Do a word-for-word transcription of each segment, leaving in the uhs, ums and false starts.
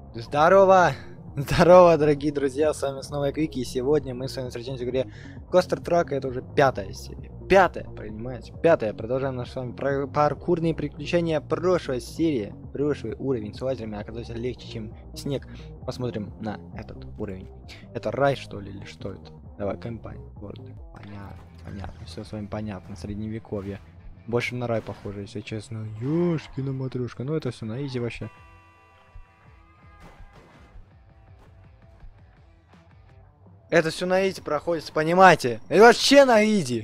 Здорово! Здорово, дорогие друзья, с вами снова Квики, и сегодня мы с вами встречаемся в игре Coaster Truck, это уже пятая серия. Пятая, понимаете? Пятая. Продолжаем наш с вами про паркурные приключения прошлой серии. Прошлый уровень с лазерами оказался легче, чем снег. Посмотрим на этот уровень. Это рай, что ли, или что это? Давай, компания. Вот. Понятно, понятно. Все с вами понятно. Средневековье. Больше на рай похоже, если честно. Ёшкина матрешка. Ну это все на изи вообще. Это все на изи проходит, понимаете? Это вообще на изи.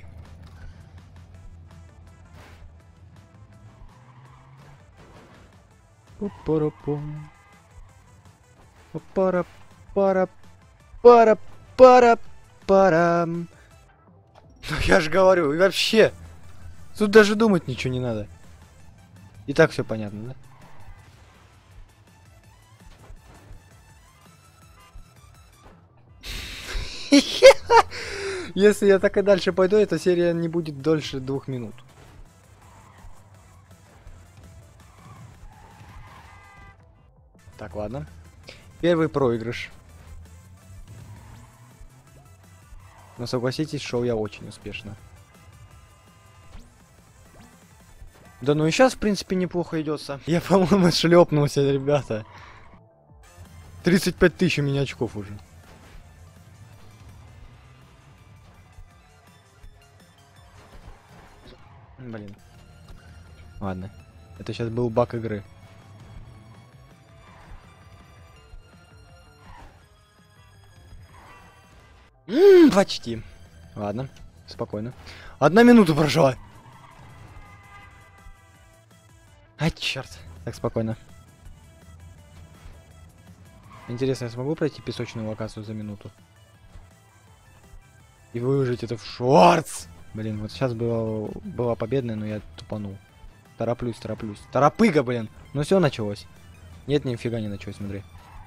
Пара-пам. Пара пара пара пара парам. Ну я же говорю, и вообще. Тут даже думать ничего не надо. И так все понятно, да? Если я так и дальше пойду, эта серия не будет дольше двух минут. Так, ладно. Первый проигрыш. Но согласитесь, шел я очень успешно. Да ну и сейчас, в принципе, неплохо идется. Я, по-моему, шлепнулся, ребята. тридцать пять тысяч у меня очков уже. Блин. Ладно. Это сейчас был баг игры. М-м, почти. Ладно. Спокойно. Одна минута прошла. Ай, черт. Так, спокойно. Интересно, я смогу пройти песочную локацию за минуту? И выложить это в шортс? Блин, вот сейчас было, была победная, но я тупанул. Тороплюсь, тороплюсь. Торопыга, блин! Ну все началось. Нет, нифига не началось, смотри.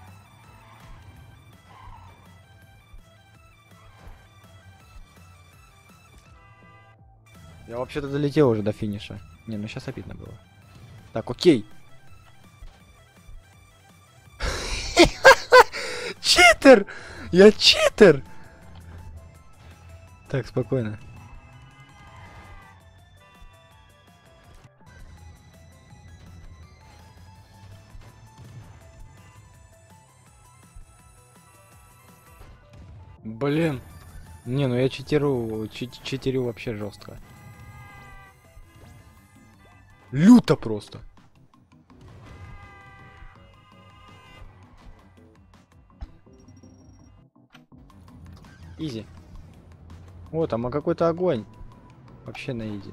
Я вообще-то долетел уже до финиша. Не, ну сейчас обидно было. Так, окей. Читер! Я читер! Так, спокойно. Блин. Не, ну я читерю, чит читерю вообще жестко. Люто просто. Изи. О, там а какой-то огонь. Вообще на изи.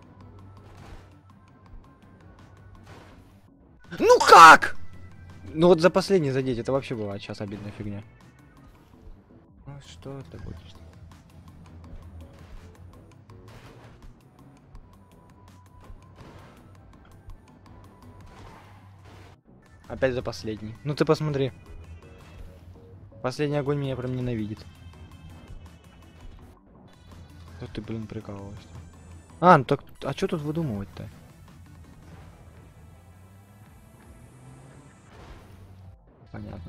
Ну как? Ну вот за последний задеть, это вообще была сейчас обидная фигня. Ну что ты будешь? Опять за последний. Ну ты посмотри. Последний огонь меня прям ненавидит. Да ты, блин, прикалываешься. А, ну так, а что тут выдумывать-то? Понятно.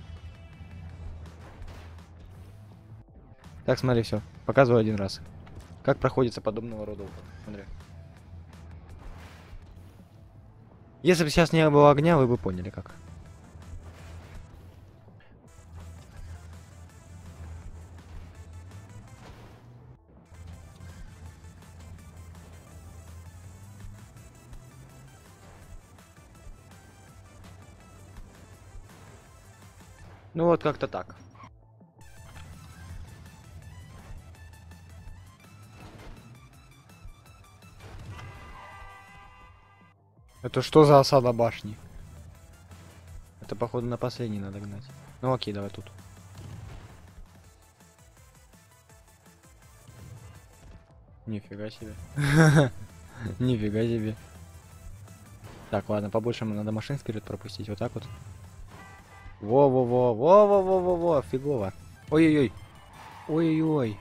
Так, смотри, все. Показываю один раз. Как проходится подобного рода опыт. Смотри. Если бы сейчас не было огня, вы бы поняли как. Ну вот как-то так. Это что за осада башни? Это походу на последний надо гнать. Ну окей, давай тут. Нифига себе. Нифига себе. Так, ладно, побольше надо машин вперед пропустить. Вот так вот. Во-во-во, во-во-во-во-во, фигово. Ой-ой-ой. Ой-ой-ой.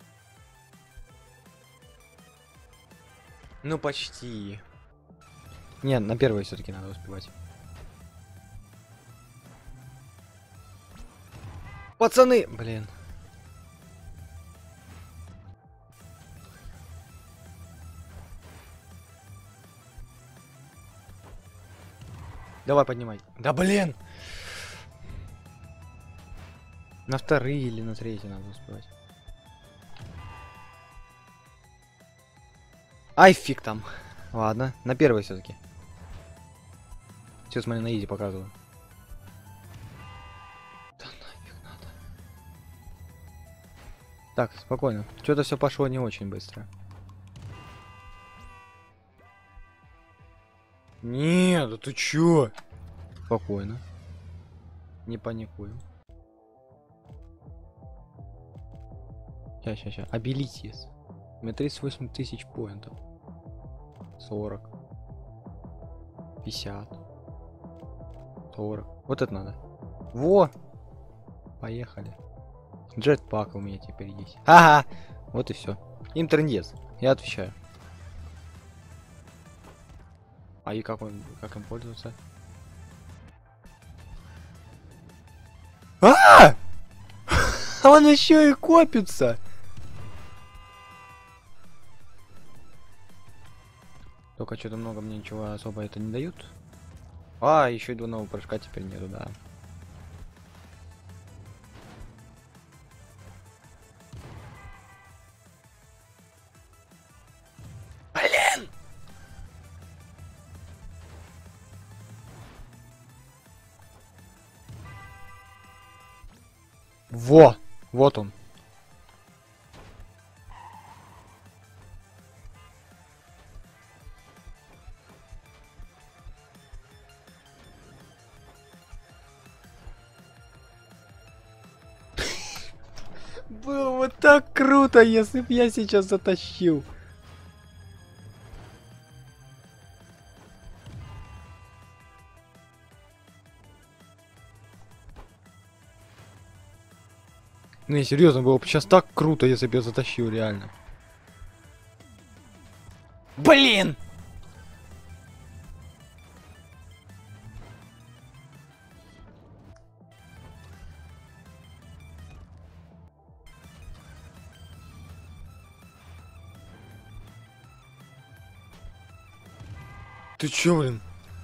Ну почти. Не, на первой все-таки надо успевать. Пацаны! Блин. Давай, поднимай. Да блин! На вторые или на третьи надо успевать. Ай, фиг там. Ладно, на первый все-таки. Все, смотри, на изи показываю. Да нафиг надо. Так, спокойно. Что-то все пошло не очень быстро. Нет, да ты чё? Спокойно. Не паникуем. Сейчас, сейчас, сейчас. Abilities. У меня тридцать восемь тысяч поинтов. сорок. пятьдесят. сорок. Вот это надо. Во! Поехали. Джетпак у меня теперь есть. Ага! Вот и все. Интернет. Я отвечаю. А и как он, как им пользоваться? А! Он еще и копится. Только что-то много мне ничего особо это не дают. А, еще и двойного прыжка теперь нету, да. Блин! Во! Вот он. Было вот так круто, если б я сейчас затащил. Не, серьезно, было бы сейчас так круто, если бы я затащил, реально. Блин! Ты чё, блин?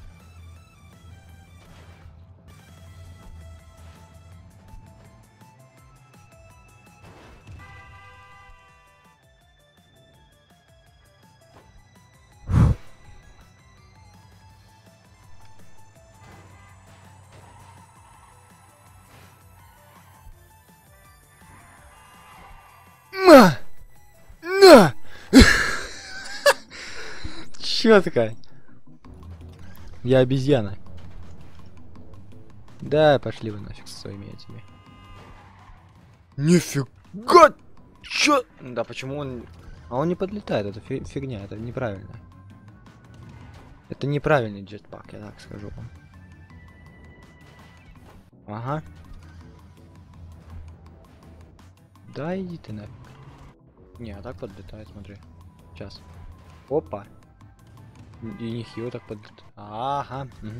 На! На! Чётко. Я обезьяна. Да, пошли вы нафиг со своими этими. Нифига! Чё? Да почему он... А он не подлетает, это фи фигня, это неправильно. Это неправильный джетпак, я так скажу вам. Ага. Да иди ты нафиг. Не, а так подлетает, смотри. Сейчас. Опа. И нехило так подлетает. Ага. Угу.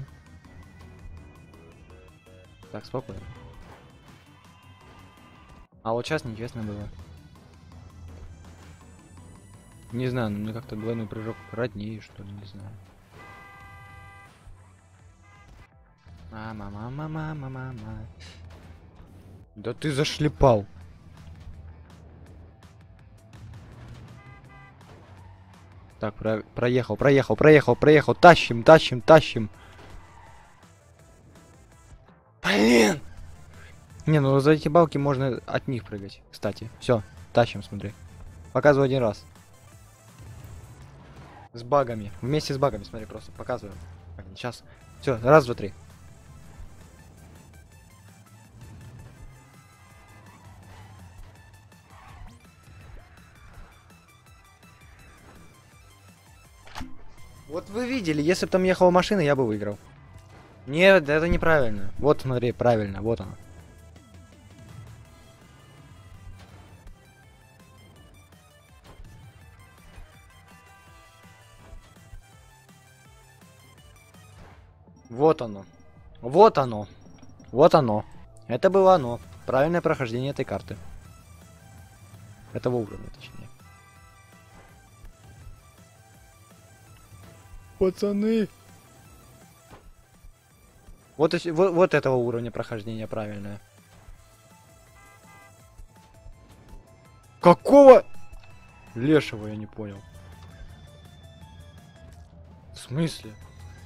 Так, спокойно. А вот сейчас нечестно было. Не знаю, ну мне как-то двойной прыжок роднее, что ли, не знаю. Мама, мама, мама, мама. Да ты зашлепал. Так, про проехал, проехал, проехал, проехал. Тащим, тащим, тащим. Блин! Не, ну за эти балки можно от них прыгать. Кстати, все, тащим, смотри. Показываю один раз. С багами. Вместе с багами, смотри, просто показываю. Сейчас. Все, раз, два, три. Вот вы видели, если бы там ехала машина, я бы выиграл. Нет, это неправильно. Вот смотри, правильно, вот оно. Вот оно. Вот оно. Вот оно. Это было оно. Правильное прохождение этой карты. Этого уровня, точнее. Пацаны. Вот, вот, вот этого уровня прохождения правильное. Какого? Лешего я не понял. В смысле?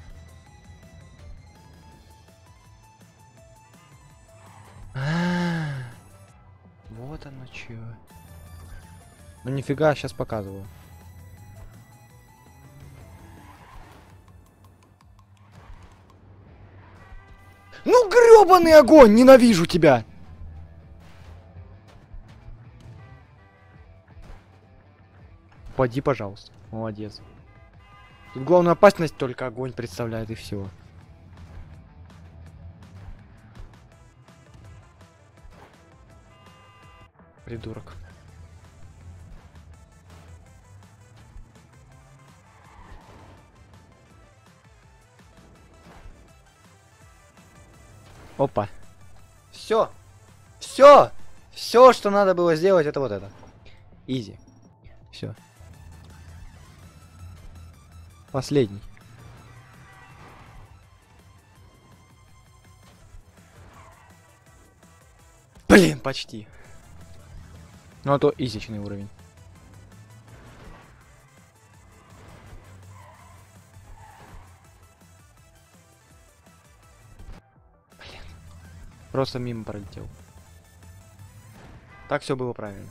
А-а-а. Вот оно чё. Ну нифига, сейчас показываю. Ну грёбаный огонь, ненавижу тебя! Упади, пожалуйста. Молодец. Тут главную опасность только огонь представляет и все. Придурок. Опа. Все. Все. Все, что надо было сделать, это вот это. Изи. Все. Последний. Блин, почти. Ну а то изичный уровень. Блин. Просто мимо пролетел. Так все было правильно.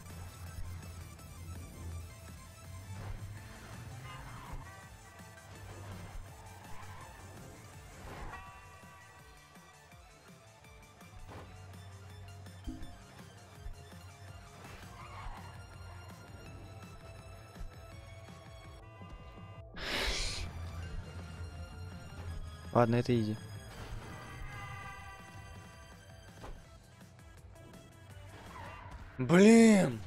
Ладно, это изи. Блин!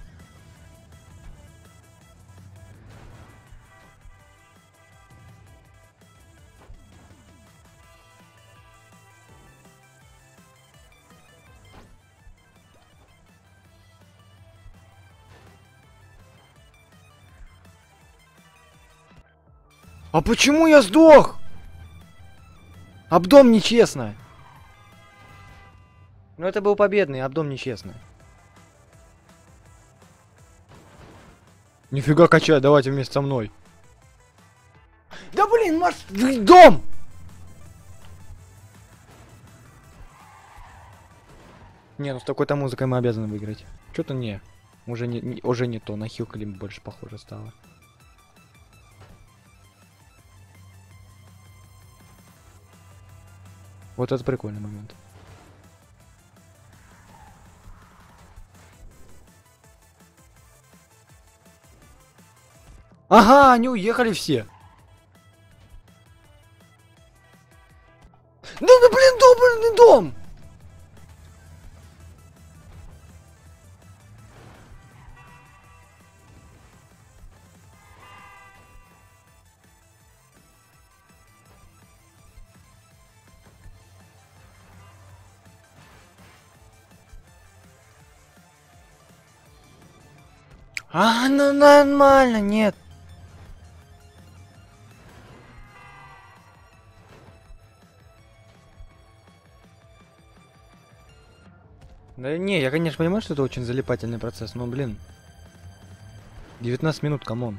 А почему я сдох? Обдом нечестно. Ну это был победный, обдом нечестно. Нифига качать, давайте вместе со мной. Да блин, маш... дом! Не, ну с такой-то музыкой мы обязаны выиграть. Что-то не. Уже не, не, уже не то, на Хилкали больше похоже стало. Вот это прикольный момент. Ага, они уехали все. Да, да блин, долбанный дом! А, ну нормально, нет. Да не, я, конечно, понимаю, что это очень залипательный процесс, но, блин. девятнадцать минут, камон.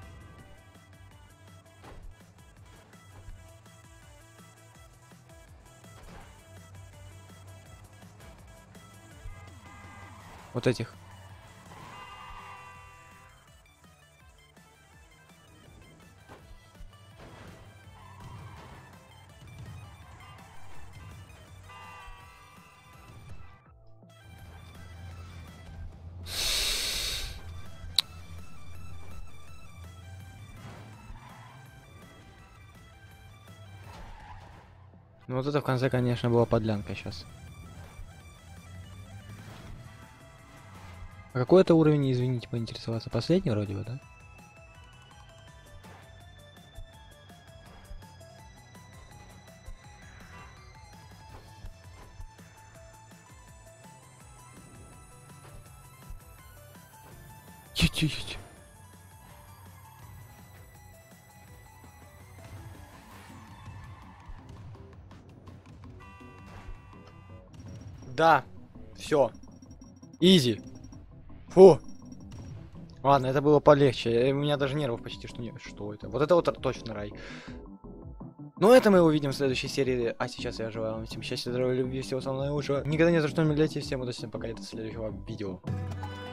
Вот этих. Ну вот это в конце, конечно, была подлянка сейчас. А какой это уровень, извините, поинтересоваться? Последний вроде бы, да? Едь, едь. Да, все. Изи. Фу. Ладно, это было полегче. У меня даже нервов почти что нет. Что это? Вот это вот точно рай. Но это мы увидим в следующей серии. А сейчас я желаю вам всем счастья, здоровья, любви, всего самого наилучшего. Никогда не за что не милейте. Всем удачи, пока это следующего видео.